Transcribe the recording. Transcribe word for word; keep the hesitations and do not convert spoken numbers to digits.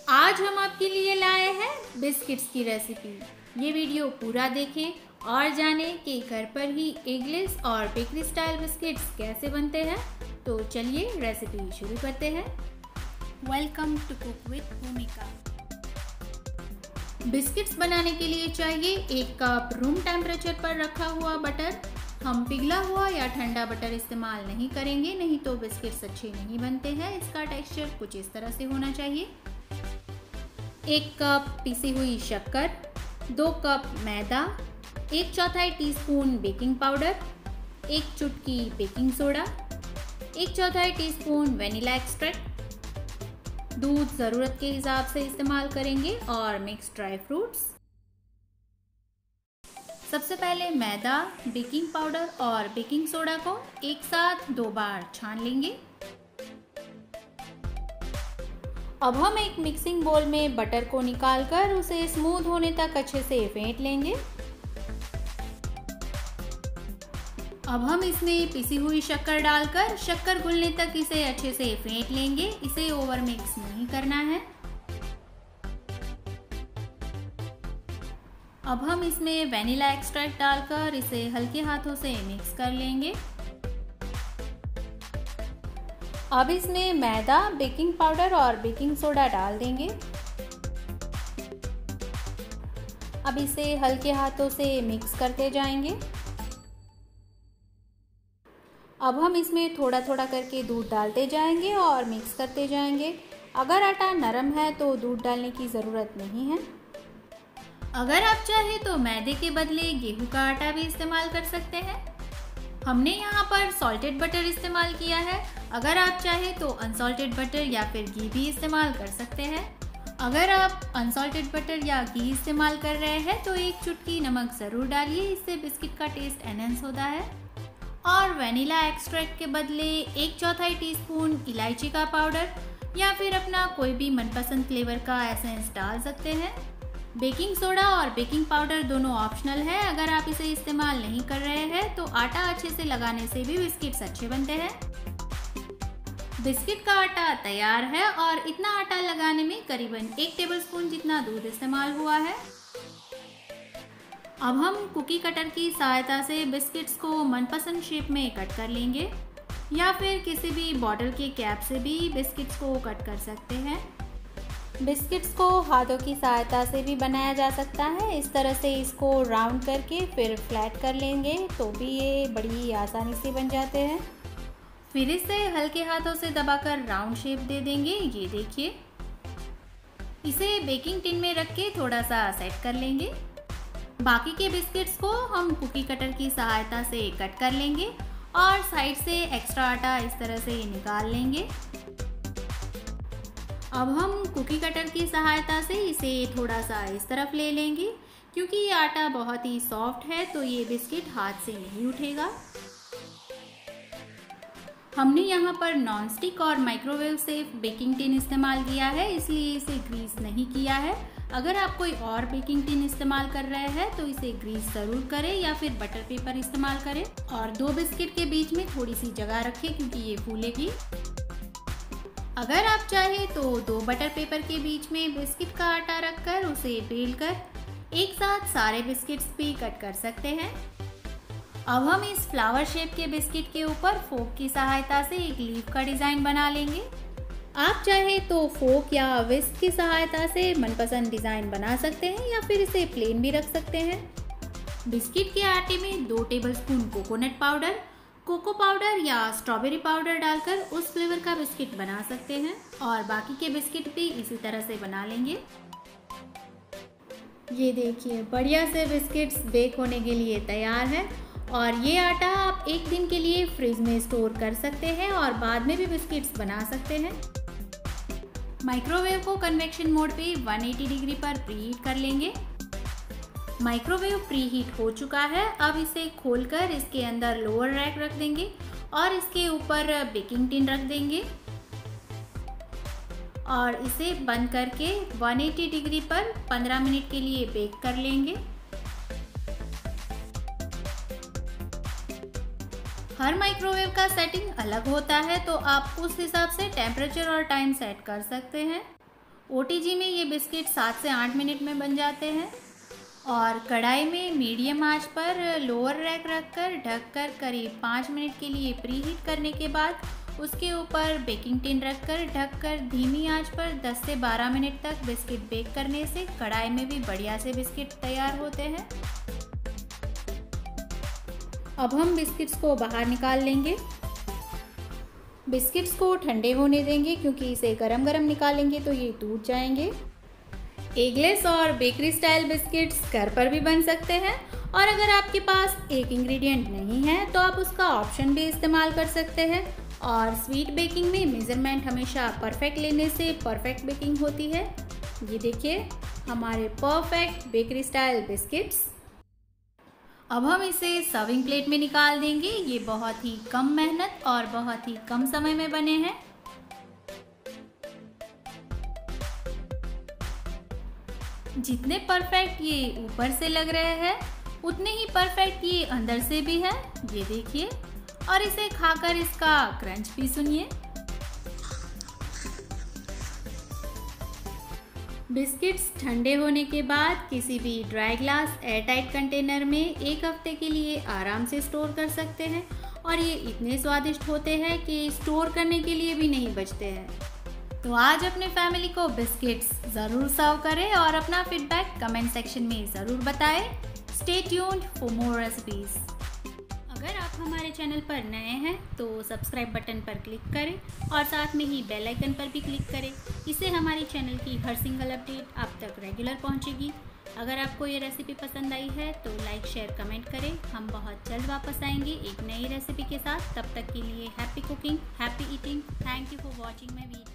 आज हम आपके लिए लाए हैं बिस्किट्स की रेसिपी। ये वीडियो पूरा देखें और जानें कि घर पर ही एगलेस और बेकरी स्टाइल बिस्किट्स कैसे बनते हैं। तो चलिए रेसिपी शुरू करते हैं। Welcome to cook with Bhumika. Biscuits बनाने के लिए चाहिए एक कप रूम टेम्परेचर पर रखा हुआ बटर। हम पिघला हुआ या ठंडा बटर इस्तेमाल नहीं करेंगे, नहीं तो बिस्किट्स अच्छे नहीं बनते हैं। इसका टेक्सचर कुछ इस तरह से होना चाहिए। एक कप पीसी हुई शक्कर, दो कप मैदा, एक चौथाई टीस्पून बेकिंग पाउडर, एक चुटकी बेकिंग सोडा, एक चौथाई टीस्पून वेनिला एक्सट्रैक्ट। दूध ज़रूरत के हिसाब से इस्तेमाल करेंगे और मिक्स ड्राई फ्रूट्स। सबसे पहले मैदा, बेकिंग पाउडर और बेकिंग सोडा को एक साथ दो बार छान लेंगे। अब हम एक मिक्सिंग बोल में बटर को निकालकर उसे स्मूथ होने तक अच्छे से फेंट लेंगे। अब हम इसमें पिसी हुई शक्कर डालकर शक्कर घुलने तक इसे अच्छे से फेंट लेंगे। इसे ओवर मिक्स नहीं करना है। अब हम इसमें वेनिला एक्सट्रैक्ट डालकर इसे हल्के हाथों से मिक्स कर लेंगे। अब इसमें मैदा, बेकिंग पाउडर और बेकिंग सोडा डाल देंगे। अब इसे हल्के हाथों से मिक्स करते जाएंगे। अब हम इसमें थोड़ा थोड़ा करके दूध डालते जाएंगे और मिक्स करते जाएंगे। अगर आटा नरम है तो दूध डालने की ज़रूरत नहीं है। अगर आप चाहे तो मैदे के बदले गेहूं का आटा भी इस्तेमाल कर सकते हैं। हमने यहाँ पर सॉल्टेड बटर इस्तेमाल किया है। अगर आप चाहें तो अनसॉल्टेड बटर या फिर घी भी इस्तेमाल कर सकते हैं। अगर आप अनसॉल्टेड बटर या घी इस्तेमाल कर रहे हैं तो एक चुटकी नमक ज़रूर डालिए, इससे बिस्किट का टेस्ट एनहेंस होता है। और वेनिला एक्सट्रैक्ट के बदले एक चौथाई टीस्पून इलायची का पाउडर या फिर अपना कोई भी मनपसंद फ्लेवर का एसेंस डाल सकते हैं। बेकिंग सोडा और बेकिंग पाउडर दोनों ऑप्शनल है। अगर आप इसे इस्तेमाल नहीं कर रहे हैं तो आटा अच्छे से लगाने से भी बिस्किट्स अच्छे बनते हैं। बिस्किट का आटा तैयार है और इतना आटा लगाने में करीबन एक टेबलस्पून जितना दूध इस्तेमाल हुआ है। अब हम कुकी कटर की सहायता से बिस्किट्स को मनपसंद शेप में कट कर लेंगे या फिर किसी भी बॉटल के कैप से भी बिस्किट्स को कट कर सकते हैं। बिस्किट्स को हाथों की सहायता से भी बनाया जा सकता है। इस तरह से इसको राउंड करके फिर फ्लैट कर लेंगे तो भी ये बड़ी आसानी से बन जाते हैं। फिर इसे हल्के हाथों से दबाकर राउंड शेप दे देंगे। ये देखिए, इसे बेकिंग टिन में रख के थोड़ा सा सेट कर लेंगे। बाकी के बिस्किट्स को हम कुकी कटर की सहायता से कट कर लेंगे और साइड से एक्स्ट्रा आटा इस तरह से निकाल लेंगे। अब हम कुकी कटर की सहायता से इसे थोड़ा सा इस तरफ ले लेंगे। क्योंकि ये आटा बहुत ही सॉफ्ट है तो ये बिस्किट हाथ से नहीं उठेगा। हमने यहाँ पर नॉनस्टिक और माइक्रोवेव सेफ बेकिंग टिन इस्तेमाल किया है, इसलिए इसे ग्रीस नहीं किया है। अगर आप कोई और बेकिंग टिन इस्तेमाल कर रहे हैं तो इसे ग्रीस ज़रूर करें या फिर बटर पेपर इस्तेमाल करें। और दो बिस्किट के बीच में थोड़ी सी जगह रखें क्योंकि ये फूलेगी। अगर आप चाहें तो दो बटर पेपर के बीच में बिस्किट का आटा रखकर उसे बेलकर एक साथ सारे बिस्किट्स भी कट कर सकते हैं। अब हम इस फ्लावर शेप के बिस्किट के ऊपर फोक की सहायता से एक लीफ का डिज़ाइन बना लेंगे। आप चाहें तो फोक या विस्क की सहायता से मनपसंद डिज़ाइन बना सकते हैं या फिर इसे प्लेन भी रख सकते हैं। बिस्किट के आटे में दो tablespoon coconut powder, cocoa powder या स्ट्रॉबेरी पाउडर डालकर उस फ्लेवर का बिस्किट बना सकते हैं और बाकी के बिस्किट भी इसी तरह से बना लेंगे। ये देखिए, बढ़िया से बिस्किट्स बेक होने के लिए तैयार है और ये आटा आप एक दिन के लिए फ्रिज में स्टोर कर सकते हैं और बाद में भी बिस्किट्स बना सकते हैं। माइक्रोवेव को कन्वेक्शन मोड पे एक सौ अस्सी डिग्री पर प्रीहीट कर लेंगे। माइक्रोवेव प्रीहीट हो चुका है। अब इसे खोलकर इसके अंदर लोअर रैक रख देंगे और इसके ऊपर बेकिंग टिन रख देंगे और इसे बंद करके एक सौ अस्सी डिग्री पर पंद्रह मिनट के लिए बेक कर लेंगे। हर माइक्रोवेव का सेटिंग अलग होता है तो आप उस हिसाब से टेम्परेचर और टाइम सेट कर सकते हैं। ओटीजी में ये बिस्किट सात से आठ मिनट में बन जाते हैं। और कढ़ाई में मीडियम आंच पर लोअर रैक रखकर ढककर करीब पाँच मिनट के लिए प्री हीट करने के बाद उसके ऊपर बेकिंग टिन रखकर ढककर धीमी आंच पर दस से बारह मिनट तक बिस्किट बेक करने से कढ़ाई में भी बढ़िया से बिस्किट तैयार होते हैं। अब हम बिस्किट्स को बाहर निकाल लेंगे। बिस्किट्स को ठंडे होने देंगे क्योंकि इसे गरम गरम निकालेंगे तो ये टूट जाएंगे। एगलेस और बेकरी स्टाइल बिस्किट्स घर पर भी बन सकते हैं और अगर आपके पास एक इंग्रेडिएंट नहीं है तो आप उसका ऑप्शन भी इस्तेमाल कर सकते हैं। और स्वीट बेकिंग में मेजरमेंट हमेशा परफेक्ट लेने से परफेक्ट बेकिंग होती है। ये देखिए हमारे परफेक्ट बेकरी स्टाइल बिस्किट्स। अब हम इसे सर्विंग प्लेट में निकाल देंगे। ये बहुत ही कम मेहनत और बहुत ही कम समय में बने हैं। जितने परफेक्ट ये ऊपर से लग रहे हैं उतने ही परफेक्ट ये अंदर से भी है। ये देखिए और इसे खाकर इसका क्रंच भी सुनिए। बिस्किट्स ठंडे होने के बाद किसी भी ड्राई ग्लास एयरटाइट कंटेनर में एक हफ्ते के लिए आराम से स्टोर कर सकते हैं और ये इतने स्वादिष्ट होते हैं कि स्टोर करने के लिए भी नहीं बचते हैं। तो आज अपने फैमिली को बिस्किट्स ज़रूर सर्व करें और अपना फीडबैक कमेंट सेक्शन में ज़रूर बताएं। Stay tuned for more recipes. अगर आप हमारे चैनल पर नए हैं तो सब्सक्राइब बटन पर क्लिक करें और साथ में ही बेल आइकन पर भी क्लिक करें। इससे हमारे चैनल की हर सिंगल अपडेट आप तक रेगुलर पहुंचेगी। अगर आपको ये रेसिपी पसंद आई है तो लाइक शेयर कमेंट करें। हम बहुत जल्द वापस आएंगे एक नई रेसिपी के साथ। तब तक के लिए happy cooking, happy eating. Thank you for watching my video.